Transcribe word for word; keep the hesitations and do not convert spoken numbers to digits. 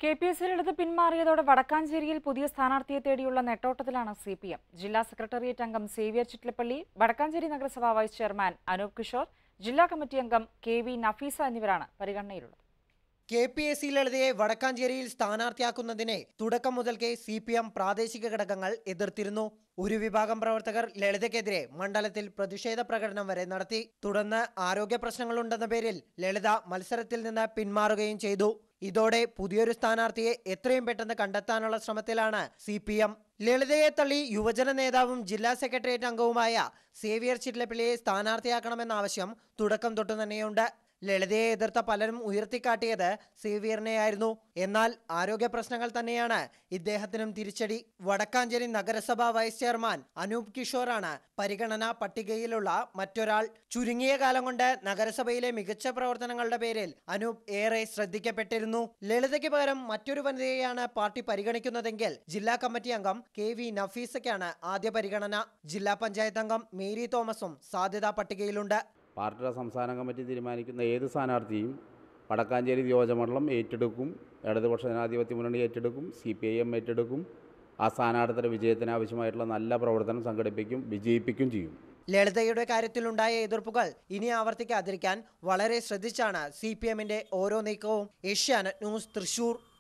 K P എസ് സിയിലെടുത്ത് പിന്മാറിയതോടെ വടക്കാഞ്ചേരിയിൽ പുതിയ സ്ഥാനാർത്ഥിയെ തേടിയുള്ള നെട്ടോട്ടത്തിലാണ് സി പി എം. ജില്ലാ സെക്രട്ടേറിയറ്റ് അംഗം സേവ്യർ ചിറ്റലപ്പള്ളി, വടക്കാഞ്ചേരി നഗരസഭാ വൈസ് ചെയർമാൻ അനൂപ് കിഷോർ, ജില്ലാ കമ്മിറ്റി അംഗം കെ വി നഫീസ എന്നിവരാണ് പരിഗണനയിലുള്ളത്. കെ പി എസ് സി ലളിതയെ വടക്കാഞ്ചേരിയിൽ സ്ഥാനാർത്ഥിയാക്കുന്നതിനെ തുടക്കം മുതൽക്കേ സി പി എം പ്രാദേശിക ഘടകങ്ങൾ എതിർത്തിരുന്നു. ഒരു വിഭാഗം പ്രവർത്തകർ ലളിതയ്ക്കെതിരെ മണ്ഡലത്തിൽ പ്രതിഷേധ പ്രകടനം വരെ നടത്തി. തുടർന്ന് ആരോഗ്യ പ്രശ്നങ്ങളുണ്ടെന്ന പേരിൽ ലളിത മത്സരത്തിൽ നിന്ന് പിന്മാറുകയും ചെയ്തു. ഇതോടെ പുതിയൊരു സ്ഥാനാർത്ഥിയെ എത്രയും പെട്ടെന്ന് കണ്ടെത്താനുള്ള ശ്രമത്തിലാണ് സി പി എം. ലളിതയെ തള്ളി യുവജന നേതാവും ജില്ലാ സെക്രട്ടേറിയറ്റ് അംഗവുമായ സേവ്യർ ചിറ്റലപ്പള്ളിയെ സ്ഥാനാർത്ഥിയാക്കണമെന്ന ആവശ്യം തുടക്കം തൊട്ടു തന്നെയുണ്ട്. ലളിതയെ എതിർത്ത പലരും ഉയർത്തിക്കാട്ടിയത് സേവ്യറിനെയായിരുന്നു. എന്നാൽ ആരോഗ്യ പ്രശ്നങ്ങൾ തന്നെയാണ് ഇദ്ദേഹത്തിനും തിരിച്ചടി. വടക്കാഞ്ചേരി നഗരസഭാ വൈസ് ചെയർമാൻ അനൂപ് കിഷോറാണ് പരിഗണനാ പട്ടികയിലുള്ള മറ്റൊരാൾ. ചുരുങ്ങിയ കാലം കൊണ്ട് നഗരസഭയിലെ മികച്ച പ്രവർത്തനങ്ങളുടെ പേരിൽ അനൂപ് ഏറെ ശ്രദ്ധിക്കപ്പെട്ടിരുന്നു. ലളിതയ്ക്ക് പകരം മറ്റൊരു വനിതയെയാണ് പാർട്ടി പരിഗണിക്കുന്നതെങ്കിൽ ജില്ലാ കമ്മിറ്റി അംഗം കെ വി നഫീസയ്ക്കാണ് ആദ്യ പരിഗണന. ജില്ലാ പഞ്ചായത്ത് അംഗം മേരി തോമസും സാധ്യതാ പട്ടികയിലുണ്ട്. പാർട്ടിയുടെ സംസ്ഥാന കമ്മിറ്റി തീരുമാനിക്കുന്ന ഏത് സ്ഥാനാർത്ഥിയും വടക്കാഞ്ചേരി നിയോജകമണ്ഡലം ഏറ്റെടുക്കും. ഇടതുപക്ഷ ജനാധിപത്യ മുന്നണി ഏറ്റെടുക്കും, സി പി ഐ എം ഏറ്റെടുക്കും. ആ സ്ഥാനാർത്ഥിയുടെ വിജയത്തിന് ആവശ്യമായിട്ടുള്ള നല്ല പ്രവർത്തനം സംഘടിപ്പിക്കും, വിജയിപ്പിക്കും ചെയ്യും. ലളിതയുടെ കാര്യത്തിലുണ്ടായ എതിർപ്പുകൾ ഇനി ആവർത്തിക്കാതിരിക്കാൻ വളരെ ശ്രദ്ധിച്ചാണ് സി പി എമ്മിന്റെ ഓരോ നീക്കവും. ഏഷ്യാനെറ്റ് ന്യൂസ്, തൃശൂർ.